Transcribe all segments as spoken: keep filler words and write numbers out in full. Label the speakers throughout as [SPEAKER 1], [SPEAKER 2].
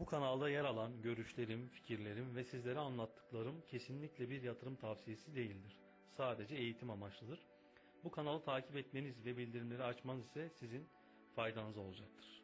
[SPEAKER 1] Bu kanalda yer alan görüşlerim, fikirlerim ve sizlere anlattıklarım kesinlikle bir yatırım tavsiyesi değildir. Sadece eğitim amaçlıdır. Bu kanalı takip etmeniz ve bildirimleri açmanız ise sizin faydanıza olacaktır.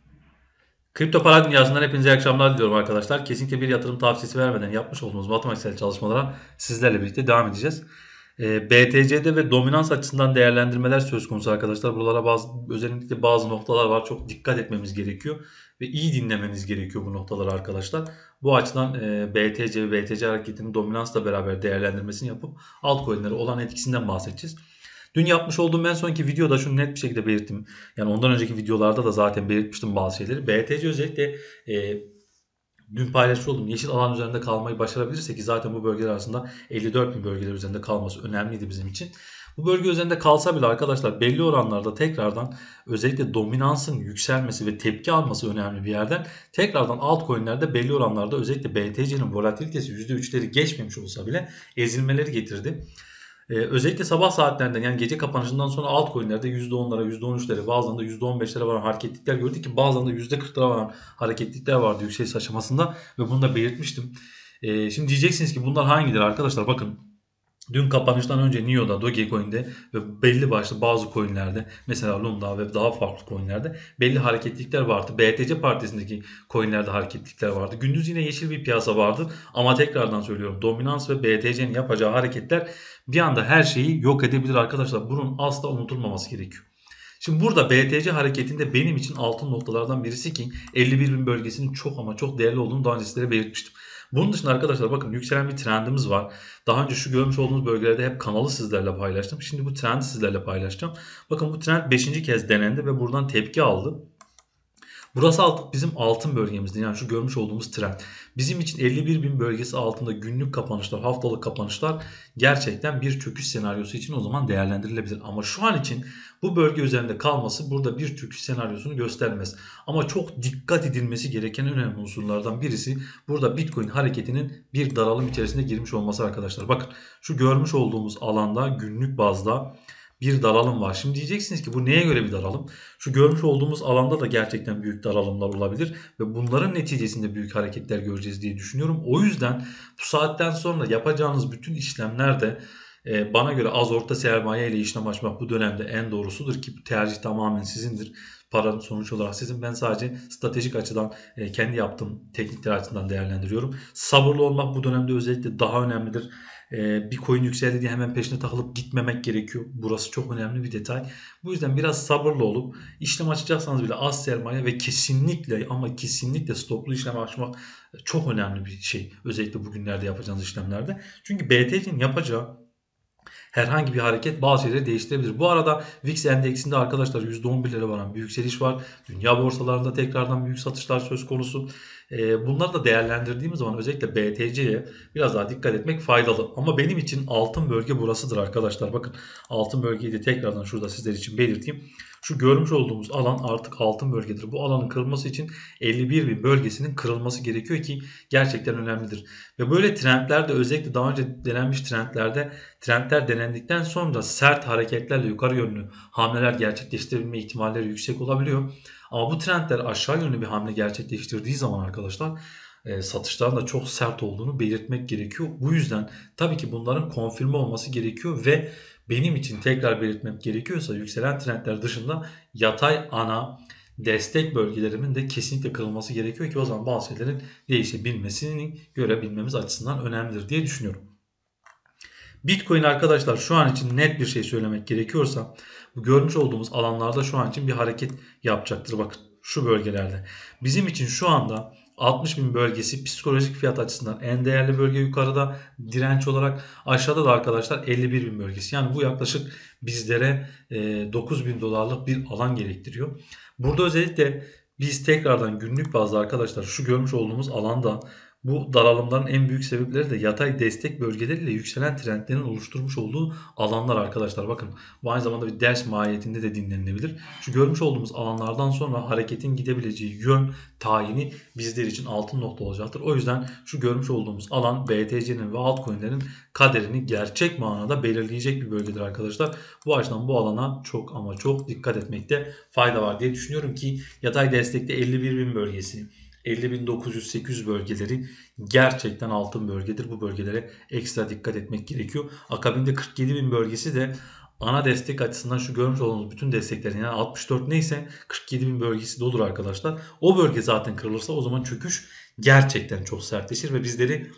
[SPEAKER 2] Kripto para dünyasından hepinize iyi akşamlar diliyorum arkadaşlar. Kesinlikle bir yatırım tavsiyesi vermeden yapmış olduğumuz matematiksel çalışmalara sizlerle birlikte devam edeceğiz. Ee, B T C'de ve dominans açısından değerlendirmeler söz konusu arkadaşlar. Buralara bazı, özellikle bazı noktalar var. Çok dikkat etmemiz gerekiyor ve iyi dinlemeniz gerekiyor bu noktaları arkadaşlar. Bu açıdan e, B T C ve B T C hareketinin dominansla beraber değerlendirmesini yapıp altcoin'lere olan etkisinden bahsedeceğiz. Dün yapmış olduğum en sonki videoda şunu net bir şekilde belirttim. Yani ondan önceki videolarda da zaten belirtmiştim bazı şeyleri. B T C özellikle e, dün paylaşmış olduğum yeşil alan üzerinde kalmayı başarabilirse, ki zaten bu bölgeler arasında elli dört bin bölgeler üzerinde kalması önemliydi bizim için. Bu bölge üzerinde kalsa bile arkadaşlar belli oranlarda tekrardan özellikle dominansın yükselmesi ve tepki alması önemli bir yerden. Tekrardan altcoin'lerde belli oranlarda özellikle B T C'nin volatilitesi yüzde üçleri geçmemiş olsa bile ezilmeleri getirdi. Ee, özellikle sabah saatlerinden, yani gece kapanışından sonra altcoin'lerde yüzde onlara, yüzde on üçlere, bazılarında yüzde on beşlere varan hareketlikler gördük ki bazılarında yüzde kırklara varan hareketlikler vardı yükseliş aşamasında ve bunu da belirtmiştim. Ee, şimdi diyeceksiniz ki bunlar hangileri arkadaşlar? Bakın, dün kapanıştan önce N I O'da, Dogecoin'de ve belli başlı bazı coin'lerde, mesela Luna ve daha farklı coin'lerde belli hareketlilikler vardı. B T C partisindeki coin'lerde hareketlilikler vardı. Gündüz yine yeşil bir piyasa vardı ama tekrardan söylüyorum, dominans ve B T C'nin yapacağı hareketler bir anda her şeyi yok edebilir arkadaşlar. Bunun asla unutulmaması gerekiyor. Şimdi burada B T C hareketinde benim için altın noktalardan birisi ki elli bir bin bölgesinin çok ama çok değerli olduğunu daha önce sizlere belirtmiştim. Bunun dışında arkadaşlar bakın, yükselen bir trendimiz var. Daha önce şu görmüş olduğunuz bölgelerde hep kanalı sizlerle paylaştım. Şimdi bu trendi sizlerle paylaşacağım. Bakın, bu trend beşinci kez denendi ve buradan tepki aldı. Burası artık bizim altın bölgemizdi. Yani şu görmüş olduğumuz trend. Bizim için elli bir bin bölgesi altında günlük kapanışlar, haftalık kapanışlar gerçekten bir çöküş senaryosu için o zaman değerlendirilebilir. Ama şu an için bu bölge üzerinde kalması burada bir çöküş senaryosunu göstermez. Ama çok dikkat edilmesi gereken önemli unsurlardan birisi burada Bitcoin hareketinin bir daralım içerisinde girmiş olması arkadaşlar. Bakın, şu görmüş olduğumuz alanda günlük bazda bir daralım var. Şimdi diyeceksiniz ki bu neye göre bir daralım? Şu görmüş olduğumuz alanda da gerçekten büyük daralımlar olabilir ve bunların neticesinde büyük hareketler göreceğiz diye düşünüyorum. O yüzden bu saatten sonra yapacağınız bütün işlemlerde e, bana göre az orta sermaye ile işlem açmak bu dönemde en doğrusudur ki bu tercih tamamen sizindir. Paranın sonuç olarak sizin. Ben sadece stratejik açıdan e, kendi yaptığım teknikler açısından değerlendiriyorum. Sabırlı olmak bu dönemde özellikle daha önemlidir. E, bir coin yükseldi diye hemen peşine takılıp gitmemek gerekiyor. Burası çok önemli bir detay. Bu yüzden biraz sabırlı olup işlem açacaksanız bile az sermaye ve kesinlikle ama kesinlikle stoplu işlem açmak çok önemli bir şey. Özellikle bugünlerde yapacağınız işlemlerde. Çünkü B T C'nin yapacağı herhangi bir hareket bazı şeyleri değiştirebilir. Bu arada V I X endeksinde arkadaşlar yüzde on birlere varan bir yükseliş var. Dünya borsalarında tekrardan büyük satışlar söz konusu. Ee, bunları da değerlendirdiğimiz zaman özellikle B T C'ye biraz daha dikkat etmek faydalı. Ama benim için altın bölge burasıdır arkadaşlar. Bakın, altın bölgeyi de tekrardan şurada sizler için belirteyim. Şu görmüş olduğumuz alan artık altın bölgedir. Bu alanın kırılması için elli bir bin bölgesinin kırılması gerekiyor ki gerçekten önemlidir. Ve böyle trendlerde, özellikle daha önce denenmiş trendlerde, trendler denendikten sonra sert hareketlerle yukarı yönlü hamleler gerçekleştirebilme ihtimalleri yüksek olabiliyor. Ama bu trendler aşağı yönlü bir hamle gerçekleştirdiği zaman arkadaşlar e, satışların da çok sert olduğunu belirtmek gerekiyor. Bu yüzden tabii ki bunların konfirme olması gerekiyor ve benim için tekrar belirtmek gerekiyorsa yükselen trendler dışında yatay ana destek bölgelerimin de kesinlikle kırılması gerekiyor ki o zaman bazı şeylerin değişebilmesini görebilmemiz açısından önemlidir diye düşünüyorum. Bitcoin arkadaşlar, şu an için net bir şey söylemek gerekiyorsa bu görmüş olduğumuz alanlarda şu an için bir hareket yapacaktır. Bakın, şu bölgelerde. Bizim için şu anda altmış bin bölgesi psikolojik fiyat açısından en değerli bölge yukarıda, direnç olarak aşağıda da arkadaşlar elli bir bin bölgesi. Yani bu yaklaşık bizlere dokuz bin dolarlık bir alan gerektiriyor. Burada özellikle biz tekrardan günlük bazda arkadaşlar şu görmüş olduğumuz alanda, bu daralımların en büyük sebepleri de yatay destek bölgeleriyle yükselen trendlerin oluşturmuş olduğu alanlar arkadaşlar. Bakın, bu aynı zamanda bir ders mahiyetinde de dinlenilebilir. Şu görmüş olduğumuz alanlardan sonra hareketin gidebileceği yön tayini bizler için altın nokta olacaktır. O yüzden şu görmüş olduğumuz alan B T C'nin ve altcoin'lerin kaderini gerçek manada belirleyecek bir bölgedir arkadaşlar. Bu açıdan bu alana çok ama çok dikkat etmekte fayda var diye düşünüyorum ki yatay destekte elli bir bin bölgesi, elli bin dokuz yüz sekiz yüz bölgeleri gerçekten altın bölgedir. Bu bölgelere ekstra dikkat etmek gerekiyor. Akabinde kırk yedi bin bölgesi de ana destek açısından şu görmüş olduğunuz bütün desteklerin, yani altmış dört neyse kırk yedi bin bölgesi de olur arkadaşlar. O bölge zaten kırılırsa o zaman çöküş gerçekten çok sertleşir ve bizleri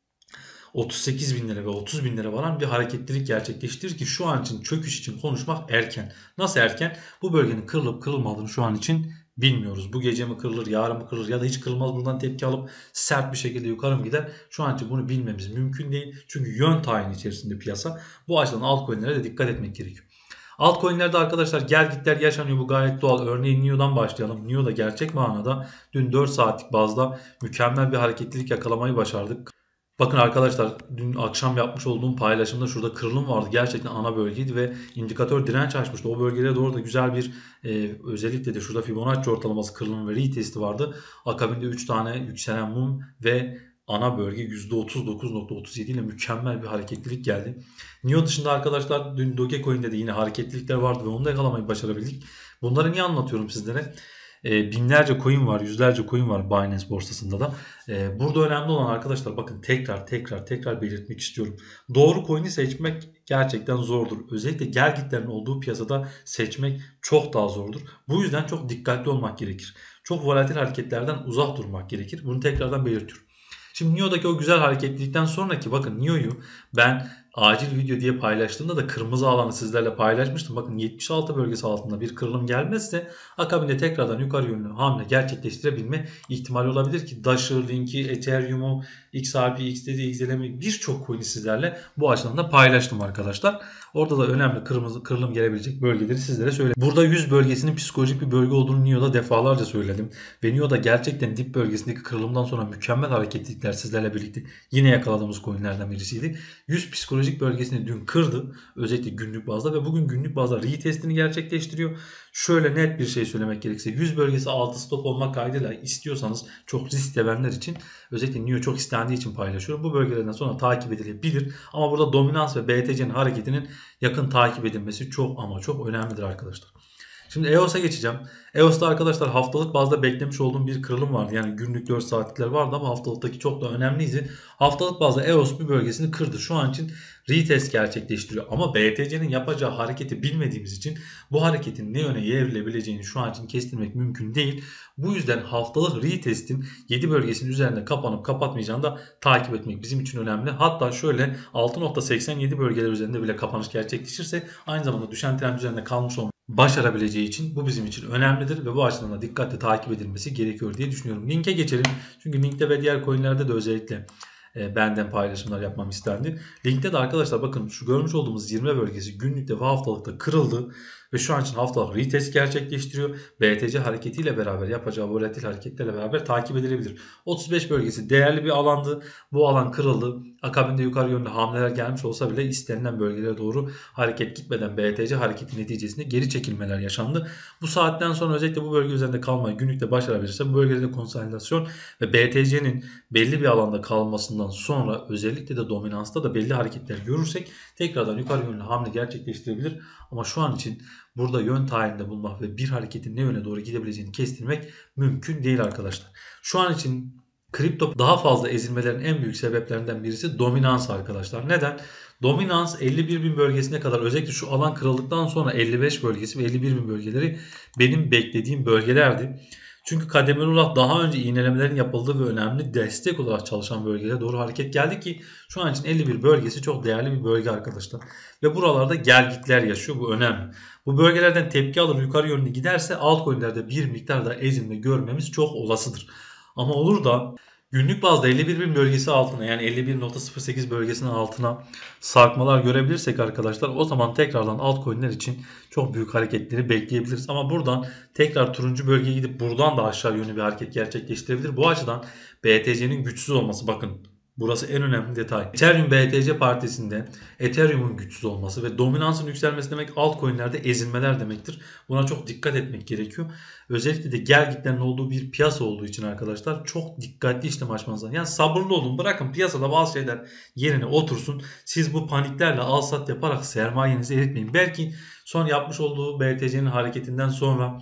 [SPEAKER 2] otuz sekiz bin lira ve otuz bin lira varan bir hareketlilik gerçekleştirir ki şu an için çöküş için konuşmak erken. Nasıl erken? Bu bölgenin kırılıp kırılmadığını şu an için bilmiyoruz. Bu gece mi kırılır, yarın mı kırılır ya da hiç kırılmaz, buradan tepki alıp sert bir şekilde yukarı mı gider? Şu an için bunu bilmemiz mümkün değil. Çünkü yön tayini içerisinde piyasa. Bu açıdan altcoin'lere de dikkat etmek gerekiyor. Altcoin'lerde arkadaşlar gel gitler yaşanıyor, bu gayet doğal. Örneğin N I O'dan başlayalım. N I O'da gerçek manada dün dört saatlik bazda mükemmel bir hareketlilik yakalamayı başardık. Bakın arkadaşlar, dün akşam yapmış olduğum paylaşımda şurada kırılım vardı. Gerçekten ana bölgeydi ve indikatör direnç açmıştı. O bölgelere doğru da güzel bir e, özellikle de şurada Fibonacci ortalaması kırılımı ve retesti vardı. Akabinde üç tane yükselen mum ve ana bölge yüzde otuz dokuz nokta otuz yedi ile mükemmel bir hareketlilik geldi. N I O dışında arkadaşlar dün Dogecoin'de de yine hareketlilikler vardı ve onu da yakalamayı başarabildik. Bunları niye anlatıyorum sizlere? E, binlerce coin var, yüzlerce coin var Binance borsasında da. E, burada önemli olan arkadaşlar, bakın tekrar tekrar tekrar belirtmek istiyorum. Doğru coin'i seçmek gerçekten zordur. Özellikle gelgitlerin olduğu piyasada seçmek çok daha zordur. Bu yüzden çok dikkatli olmak gerekir. Çok volatil hareketlerden uzak durmak gerekir. Bunu tekrardan belirtiyorum. Şimdi N I O'daki o güzel hareketlilikten sonraki, bakın N I O'yu ben acil video diye paylaştığımda da kırmızı alanı sizlerle paylaşmıştım. Bakın yetmiş altı bölgesi altında bir kırılım gelmezse akabinde tekrardan yukarı yönlü hamle gerçekleştirebilme ihtimali olabilir ki Dash'ı, Link'i, Ethereum'u, X R P, X D D, X L M'i birçok coin'i sizlerle bu açıdan da paylaştım arkadaşlar. Orada da önemli kırmızı kırılım gelebilecek bölgeleri sizlere söyledim. Burada yüz bölgesinin psikolojik bir bölge olduğunu N I O'da defalarca söyledim. Ve N I O'da gerçekten dip bölgesindeki kırılımdan sonra mükemmel hareketlilikler sizlerle birlikte yine yakaladığımız coinlerden birisiydi. yüz psikolojik bölgesini dün kırdı. Özellikle günlük bazda ve bugün günlük bazda retestini gerçekleştiriyor. Şöyle net bir şey söylemek gerekirse yüz bölgesi altı stop olmak kaydıyla istiyorsanız, çok risk sevenler için, özellikle N I O çok istendiği için paylaşıyorum. Bu bölgelerden sonra takip edilebilir. Ama burada dominans ve B T C'nin hareketinin yakın takip edilmesi çok ama çok önemlidir arkadaşlar. Şimdi E O S''a geçeceğim. E O S'ta arkadaşlar haftalık bazda beklemiş olduğum bir kırılım vardı. Yani günlük dört saatlikler vardı ama haftalıktaki çok da önemliydi. Haftalık bazda E O S bir bölgesini kırdı. Şu an için retest gerçekleştiriyor. Ama B T C'nin yapacağı hareketi bilmediğimiz için bu hareketin ne yöne evrilebileceğini şu an için kestirmek mümkün değil. Bu yüzden haftalık retestin yedi bölgesinin üzerinde kapanıp kapatmayacağını da takip etmek bizim için önemli. Hatta şöyle altı nokta seksen yedi bölgeler üzerinde bile kapanış gerçekleşirse aynı zamanda düşen trend üzerinde kalmış olmak başarabileceği için bu bizim için önemlidir ve bu açıdan da dikkatle takip edilmesi gerekiyor diye düşünüyorum. Link'e geçelim. Çünkü Link'te ve diğer coinlerde de özellikle e, benden paylaşımlar yapmam istendi. Link'te de arkadaşlar bakın şu görmüş olduğumuz yirmi bölgesi günlükte ve haftalıkta kırıldı ve şu an için haftalık retest gerçekleştiriyor. B T C hareketiyle beraber yapacağı volatil hareketlerle beraber takip edilebilir. otuz beş bölgesi değerli bir alandı. Bu alan kırıldı. Akabinde yukarı yönlü hamleler gelmiş olsa bile istenilen bölgelere doğru hareket gitmeden B T C hareketi neticesinde geri çekilmeler yaşandı. Bu saatten sonra özellikle bu bölge üzerinde kalmayı günlükte başarabilirse bu bölgelerde konsolidasyon ve B T C'nin belli bir alanda kalmasından sonra özellikle de dominansta da belli hareketler görürsek tekrardan yukarı yönlü hamle gerçekleştirebilir. Ama şu an için burada yön tayininde bulmak ve bir hareketin ne yöne doğru gidebileceğini kestirmek mümkün değil arkadaşlar. Şu an için kripto daha fazla ezilmelerin en büyük sebeplerinden birisi dominans arkadaşlar. Neden? Dominans elli bir bin bölgesine kadar, özellikle şu alan kırıldıktan sonra elli beş bölgesi ve elli bir bin bölgeleri benim beklediğim bölgelerdi. Çünkü kademeli olarak daha önce iğnelemelerin yapıldığı ve önemli destek olarak çalışan bölgelere doğru hareket geldi ki şu an için elli bir bölgesi çok değerli bir bölge arkadaşlar. Ve buralarda gelgitler yaşıyor, bu önemli. Bu bölgelerden tepki alır yukarı yönlü giderse altcoin'lerde bir miktar daha ezilme görmemiz çok olasıdır. Ama olur da günlük bazda elli bir bin bölgesi altına, yani elli bir nokta sıfır sekiz bölgesinin altına sarkmalar görebilirsek arkadaşlar, o zaman tekrardan altcoin'ler için çok büyük hareketleri bekleyebiliriz. Ama buradan tekrar turuncu bölgeye gidip buradan da aşağı yönlü bir hareket gerçekleştirebilir. Bu açıdan B T C'nin güçsüz olması, bakın burası en önemli detay. Ethereum B T C partisinde Ethereum'un güçsüz olması ve dominansın yükselmesi demek altcoin'lerde ezilmeler demektir. Buna çok dikkat etmek gerekiyor. Özellikle de gelgitlerin olduğu bir piyasa olduğu için arkadaşlar çok dikkatli işlem açmanız lazım. Yani sabırlı olun, bırakın piyasada bazı şeyler yerine otursun. Siz bu paniklerle al sat yaparak sermayenizi eritmeyin. Belki son yapmış olduğu B T C'nin hareketinden sonra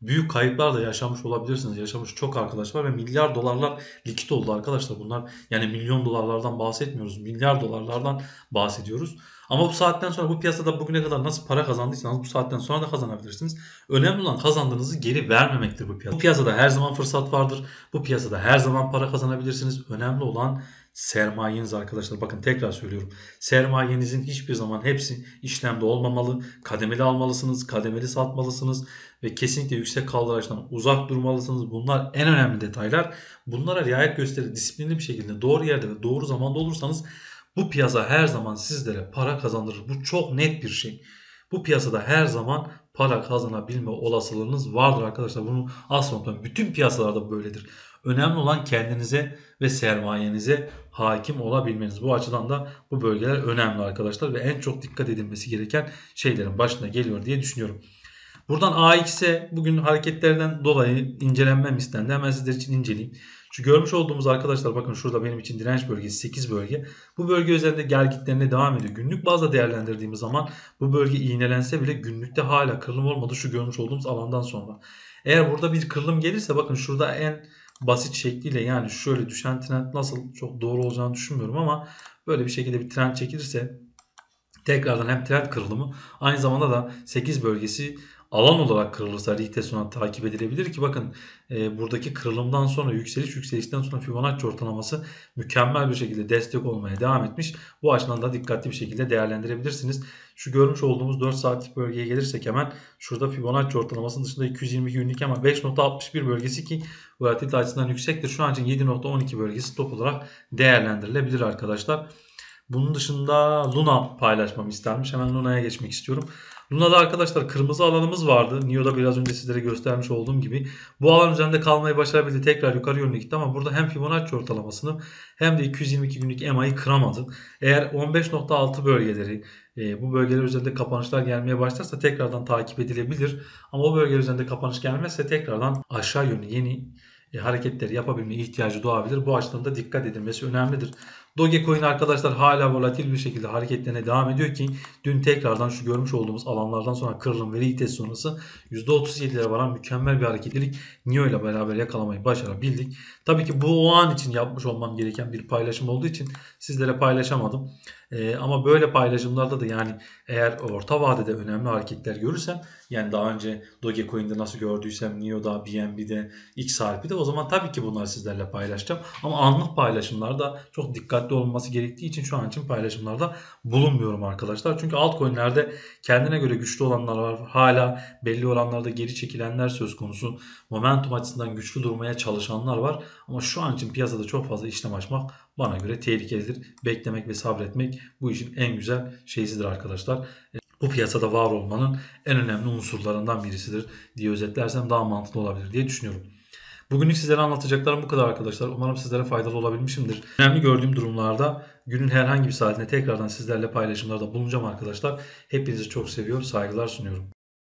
[SPEAKER 2] büyük kayıplar da yaşamış olabilirsiniz. Yaşamış çok arkadaş var ve milyar dolarlar likit oldu arkadaşlar. Bunlar yani milyon dolarlardan bahsetmiyoruz. Milyar dolarlardan bahsediyoruz. Ama bu saatten sonra bu piyasada bugüne kadar nasıl para kazandıysanız bu saatten sonra da kazanabilirsiniz. Önemli olan kazandığınızı geri vermemektir bu piyasada. Bu piyasada her zaman fırsat vardır. Bu piyasada her zaman para kazanabilirsiniz. Önemli olan sermayeniz arkadaşlar. Bakın tekrar söylüyorum. Sermayenizin hiçbir zaman hepsi işlemde olmamalı. Kademeli almalısınız. Kademeli satmalısınız. Ve kesinlikle yüksek kaldıraçtan uzak durmalısınız. Bunlar en önemli detaylar. Bunlara riayet gösterip disiplinli bir şekilde doğru yerde ve doğru zamanda olursanız bu piyasa her zaman sizlere para kazandırır. Bu çok net bir şey. Bu piyasada her zaman para kazanabilme olasılığınız vardır arkadaşlar. Bunu asla unutmayın. Bütün piyasalarda böyledir. Önemli olan kendinize ve sermayenize hakim olabilmeniz. Bu açıdan da bu bölgeler önemli arkadaşlar ve en çok dikkat edilmesi gereken şeylerin başına geliyor diye düşünüyorum. Buradan A X'e bugün hareketlerden dolayı incelenmem istendi. Hemen sizler için inceleyeyim. Şu görmüş olduğumuz arkadaşlar bakın şurada benim için direnç bölgesi sekiz bölge. Bu bölge üzerinde gelgitlerine devam ediyor. Günlük bazda değerlendirdiğimiz zaman bu bölge iğnelense bile günlükte hala kırılım olmadı şu görmüş olduğumuz alandan sonra. Eğer burada bir kırılım gelirse bakın şurada en basit şekliyle yani şöyle düşen trend nasıl çok doğru olacağını düşünmüyorum ama böyle bir şekilde bir trend çekilirse tekrardan hem trend kırılımı aynı zamanda da sekiz bölgesi alan olarak kırılırsa retest takip edilebilir ki bakın e, buradaki kırılımdan sonra yükseliş yükselişten sonra Fibonacci ortalaması mükemmel bir şekilde destek olmaya devam etmiş. Bu açıdan da dikkatli bir şekilde değerlendirebilirsiniz. Şu görmüş olduğumuz dört saatlik bölgeye gelirsek hemen şurada Fibonacci ortalamasının dışında iki yüz yirmi iki günlük ama beş nokta altmış bir bölgesi ki volatilite açısından yüksektir. Şu an için yedi nokta on iki bölgesi top olarak değerlendirilebilir arkadaşlar. Bunun dışında Luna paylaşmamı istermiş. Hemen Luna'ya geçmek istiyorum. Luna'da arkadaşlar kırmızı alanımız vardı. Nio'da biraz önce sizlere göstermiş olduğum gibi. Bu alan üzerinde kalmayı başarabildi. Tekrar yukarı yönlü gitti ama burada hem Fibonacci ortalamasını hem de iki yüz yirmi iki günlük E M A'yı kıramadı. Eğer on beş nokta altı bölgeleri e, bu bölgeler üzerinde kapanışlar gelmeye başlarsa tekrardan takip edilebilir. Ama o bölgeler üzerinde kapanış gelmezse tekrardan aşağı yönlü yeni e, hareketleri yapabilme ihtiyacı doğabilir. Bu açıdan da dikkat edilmesi önemlidir. Dogecoin arkadaşlar hala volatil bir şekilde hareketlerine devam ediyor ki dün tekrardan şu görmüş olduğumuz alanlardan sonra kırılım ve retest sonrası yüzde otuz yedilere varan mükemmel bir hareketlilik Nio ile beraber yakalamayı başarabildik. Tabii ki bu o an için yapmış olmam gereken bir paylaşım olduğu için sizlere paylaşamadım. Ee, ama böyle paylaşımlarda da yani eğer orta vadede önemli hareketler görürsem yani daha önce Dogecoin'de nasıl gördüysem Nio'da, B N B'de, X R P'de o zaman tabii ki bunları sizlerle paylaşacağım. Ama anlık paylaşımlarda çok dikkatli olunması gerektiği için şu an için paylaşımlarda bulunmuyorum arkadaşlar. Çünkü altcoin'lerde kendine göre güçlü olanlar var. Hala belli oranlarda geri çekilenler söz konusu. Momentum açısından güçlü durmaya çalışanlar var. Ama şu an için piyasada çok fazla işlem açmak bana göre tehlikelidir. Beklemek ve sabretmek bu işin en güzel şeysidir arkadaşlar. Bu piyasada var olmanın en önemli unsurlarından birisidir diye özetlersem daha mantıklı olabilir diye düşünüyorum. Bugünlük sizlere anlatacaklarım bu kadar arkadaşlar. Umarım sizlere faydalı olabilmişimdir. Önemli gördüğüm durumlarda günün herhangi bir saatinde tekrardan sizlerle paylaşımlarda bulunacağım arkadaşlar. Hepinizi çok seviyor, saygılar sunuyorum.